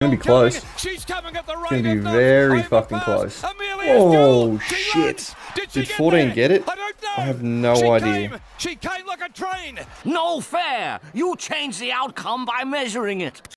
gonna be close. It's gonna be very fucking close. Oh shit! Did 14 get it? I have no idea. She came like a train. No fair. You change the outcome by measuring it.